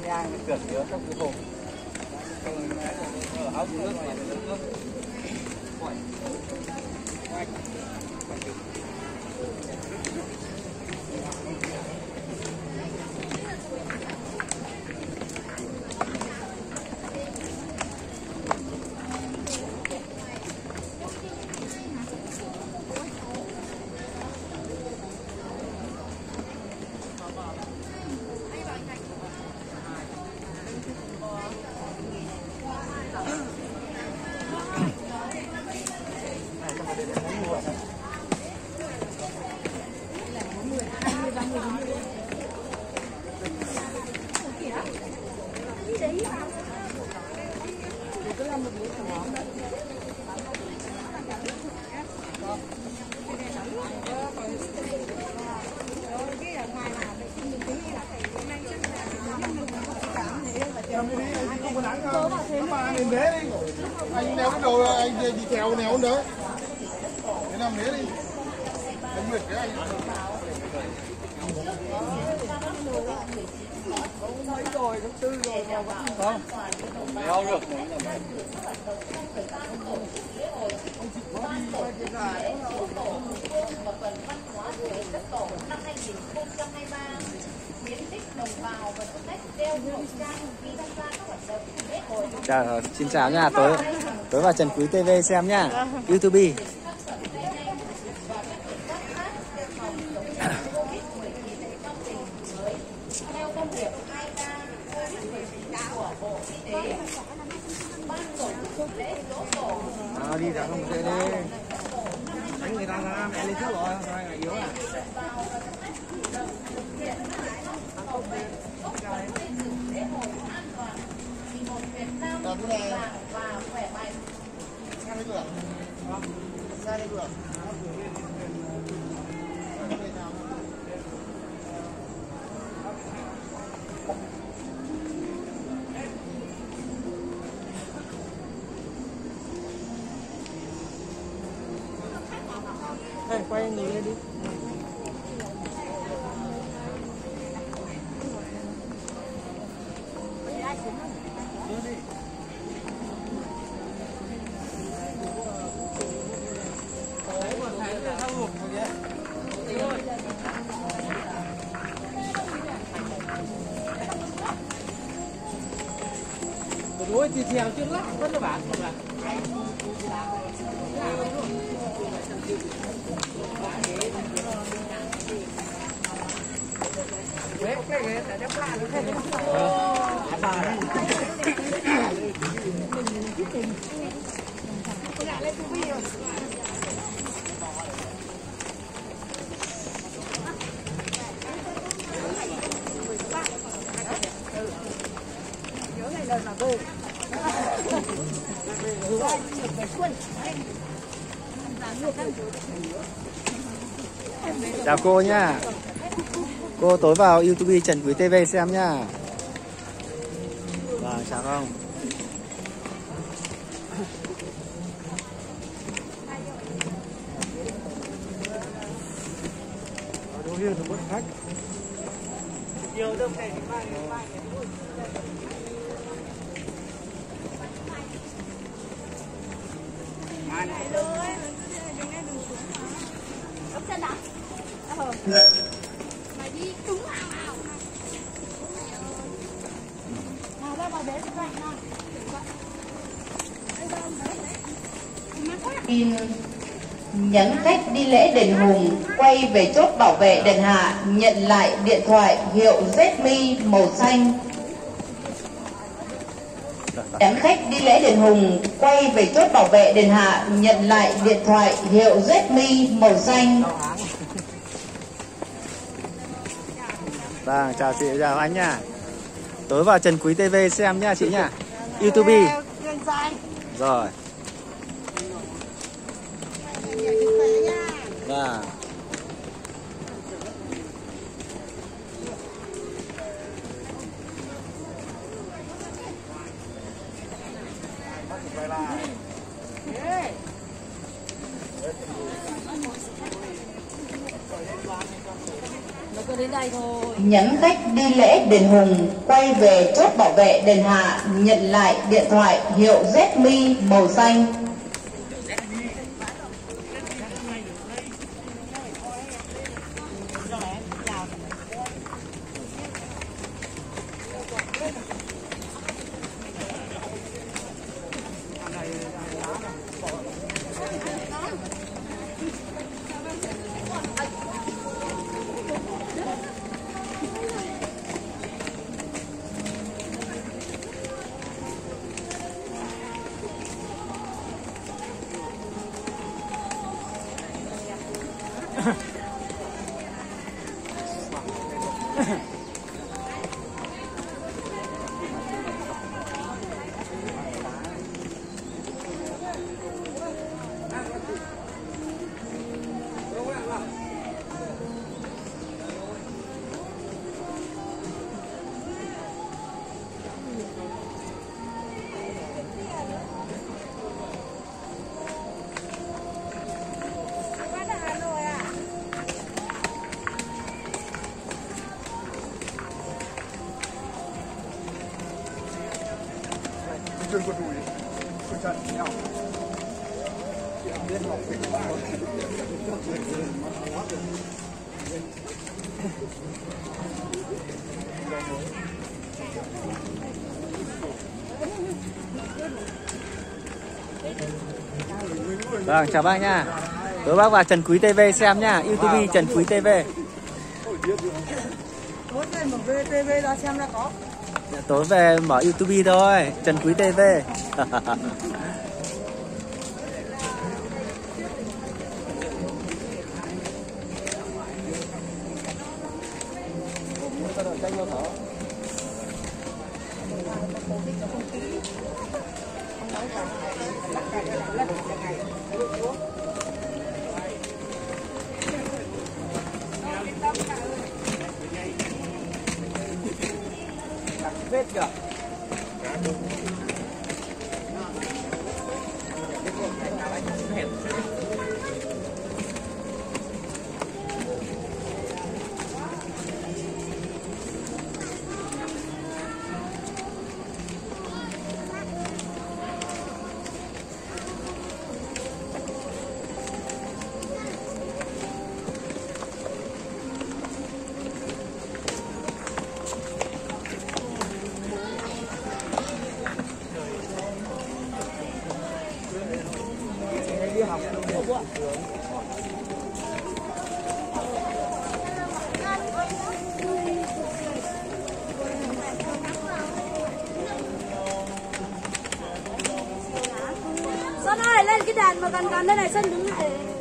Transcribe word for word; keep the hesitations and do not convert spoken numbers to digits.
nhang cửa chứa trong cái hộp ở áo nước này nước nước anh đeo cái đồ anh đi theo néo nữa cái năm đấy đi anh mệt cái anh mấy rồi tháng tư rồi không đeo được Chào, xin chào nha, tối tối vào Trần Quý ti vi xem nha, YouTube. à, đi ra không dễ đi đánh người ta ra mẹ lên trước rồi hai ngày yếu à làm thế này sang đây được sang đây được Ê, quay người lên đi Ôi thì trèo trước lắc vẫn là bạn không là đấy cái này sẽ đắp lại được không? À bà đấy. Chào cô nha. Cô tối vào YouTube Trần Quý ti vi xem nha. Vâng, chào không. Đồ hiền được khách. Nhiều đâu này mai mai mai này rồi. Ốc chân đã. Ờ. Mày đi trúng ảo ảo. Nào ra vào bếp vậy nào. Tin nhắn khách đi lễ đền Hùng quay về chốt bảo vệ đền Hạ nhận lại điện thoại hiệu Redmi màu xanh. Nhắn khách đi lễ đền Hùng quay về chốt bảo vệ đền Hạ nhận lại điện thoại hiệu Redmi màu xanh. Vâng, chào chị, chào anh nha. Tối vào Trần Quý ti vi xem nha chị nha. YouTube. Rồi. Vâng. Nó cứ đến đây thôi. Nhắn khách đi lễ đền Hùng, quay về chốt bảo vệ đền Hạ, nhận lại điện thoại hiệu Redmi màu xanh. Chơi con đùi, con chân nhau. Vâng, chào bác nha. Tối bác vào Trần Quý ti vi xem nha, YouTube Trần Quý ti vi. Tối về mở vê tê vê ra xem đã có. Tối về mở YouTube thôi, Trần Quý ti vi. Phết kìa. Đi học Sơn ơi, lên cái đèn mà gần gần đây này, Sơn đứng lại.